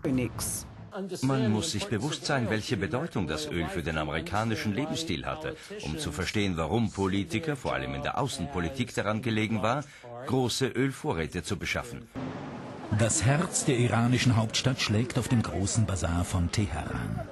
Man muss sich bewusst sein, welche Bedeutung das Öl für den amerikanischen Lebensstil hatte, um zu verstehen, warum Politiker, vor allem in der Außenpolitik, daran gelegen war, große Ölvorräte zu beschaffen. Das Herz der iranischen Hauptstadt schlägt auf dem großen Basar von Teheran.